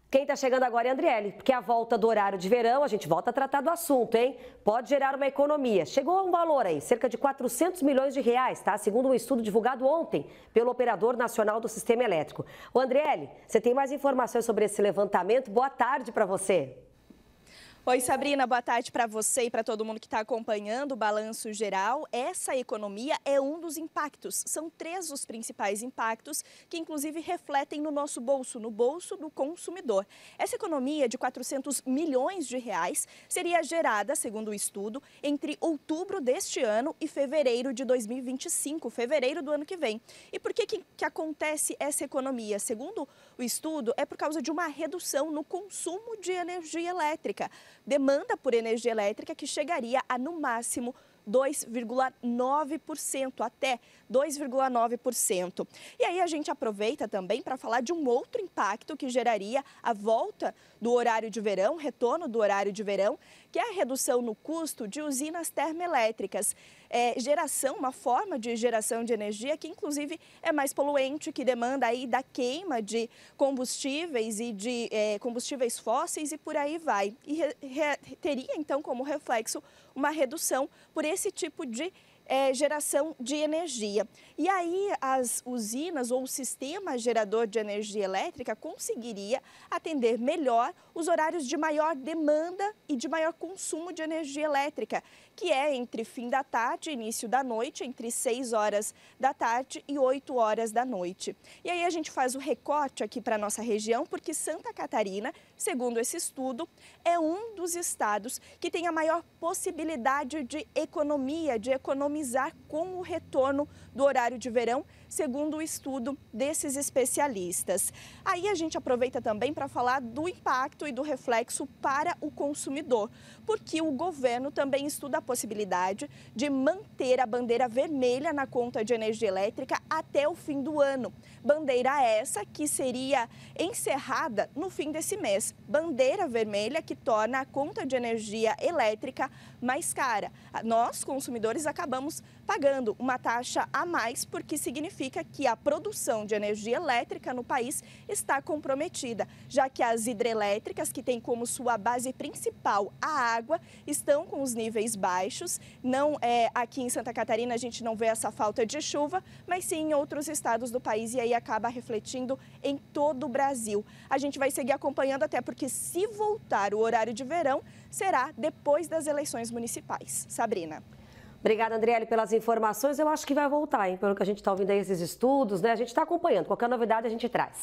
Quem está chegando agora é a Andriele, porque a volta do horário de verão, a gente volta a tratar do assunto, hein? Pode gerar uma economia. Chegou a um valor aí, cerca de 400 milhões de reais, tá? Segundo um estudo divulgado ontem pelo Operador Nacional do Sistema Elétrico. Ô, Andriele, você tem mais informações sobre esse levantamento? Boa tarde para você. Oi, Sabrina, boa tarde para você e para todo mundo que está acompanhando o Balanço Geral. Essa economia é um dos impactos. São 3 os principais impactos que, inclusive, refletem no nosso bolso, no bolso do consumidor. Essa economia de 400 milhões de reais seria gerada, segundo o estudo, entre outubro deste ano e fevereiro de 2025, fevereiro do ano que vem. E por que acontece essa economia? Segundo o estudo, é por causa de uma redução no consumo de energia elétrica. Demanda por energia elétrica que chegaria a, no máximo, 2,9%, até 2,9%. E aí a gente aproveita também para falar de um outro impacto que geraria a volta do horário de verão, retorno do horário de verão, que é a redução no custo de usinas termoelétricas. Uma forma de geração de energia que inclusive é mais poluente, que demanda aí da queima de combustíveis e de combustíveis fósseis e por aí vai. E teria então como reflexo uma redução por esse tipo de geração de energia. E aí as usinas ou o sistema gerador de energia elétrica conseguiria atender melhor os horários de maior demanda e de maior consumo de energia elétrica, que é entre fim da tarde e início da noite, entre 6 horas da tarde e 8 horas da noite. E aí a gente faz o recorte aqui para a nossa região, porque Santa Catarina, segundo esse estudo, é um dos estados que tem a maior possibilidade de economia, de economizar com o retorno do horário de verão, segundo o estudo desses especialistas. Aí a gente aproveita também para falar do impacto e do reflexo para o consumidor, porque o governo também estuda a possibilidade de manter a bandeira vermelha na conta de energia elétrica até o fim do ano. Bandeira essa que seria encerrada no fim desse mês. Bandeira vermelha que torna a conta de energia elétrica mais cara. Nós, consumidores, acabamos pagando uma taxa a mais, porque significa que a produção de energia elétrica no país está comprometida, já que as hidrelétricas, que têm como sua base principal a água, estão com os níveis baixos. Aqui em Santa Catarina a gente não vê essa falta de chuva, mas sim em outros estados do país, e aí acaba refletindo em todo o Brasil. A gente vai seguir acompanhando, até porque se voltar o horário de verão, será depois das eleições municipais. Sabrina. Obrigada, Andriele, pelas informações. Eu acho que vai voltar, hein? Pelo que a gente está ouvindo aí, esses estudos, né? A gente está acompanhando. Qualquer novidade a gente traz.